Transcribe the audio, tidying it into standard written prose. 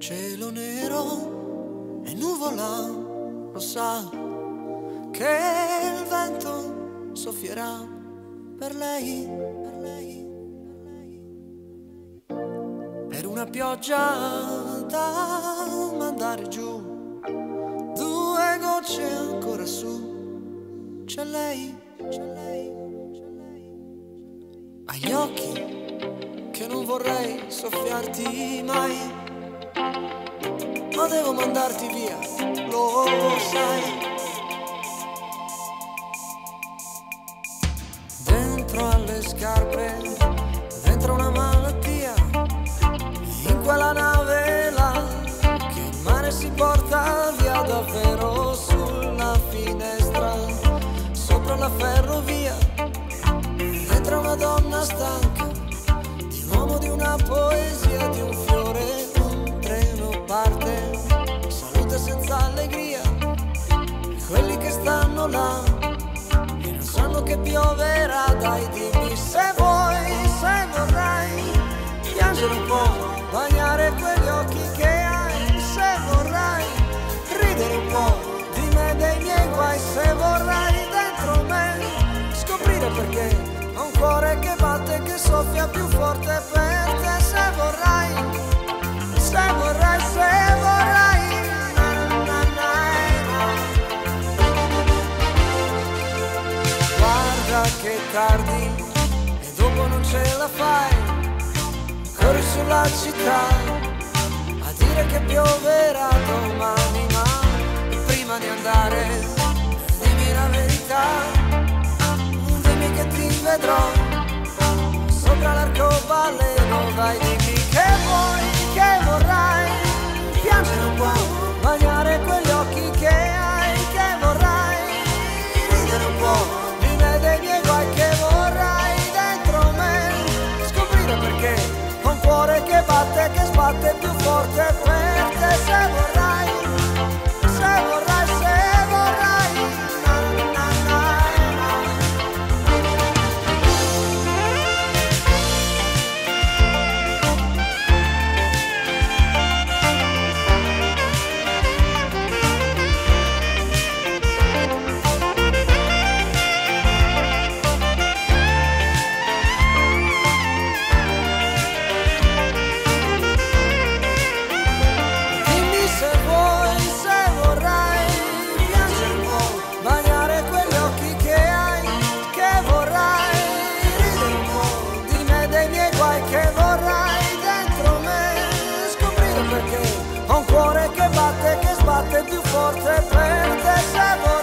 Cielo nero e nuvola, lo sa che il vento soffierà per lei, per una pioggia da mandare giù, 2 gocce ancora su, c'è lei, ha gli occhi che non vorrei soffiarti mai, ma devo mandarti via, lo sai. Dentro alle scarpe, dentro una malattia, in quella nave là che il mare si porta via davvero, sulla finestra, sopra la ferrovia, dentro una donna stanca, di un uomo, di una poesia, di un fiore, un treno parte, salute senza allegria, e quelli che stanno là e non sanno che pioverà. Dai, dimmi se vuoi, se vorrai piangere un po', bagnare quegli occhi che hai, se vorrai ridere un po' di me, dei miei guai, se vorrai dentro me scoprire perché ho un cuore che batte, che soffia più forte per te, se vorrai, se vorrai, se vorrai. Guarda che tardi e dopo non ce la fai, corri sulla città a dire che pioverà domani, ma prima di andare dimmi la verità, dimmi che ti vedrò sopra l'arcobaleno. Dai, dimmi che vuoi, che vorrai piangere un po', bagnare quegli occhi che hai, che vorrai ridere un po' di me, dei miei guai, che vorrai dentro me scoprire perché ho un cuore che batte, che sbatte più forte per te, se vorrai, se vorrai, se vorrai, na, na, na, na. Dimmi se vuoi, se vorrai piangere un po', bagnare quegli occhi che hai, che vorrai ridere un po' di me, dei miei guai, che vorrai dentro me scoprire perché ho un cuore che batte, che sbatte più forte per te, se vorrai.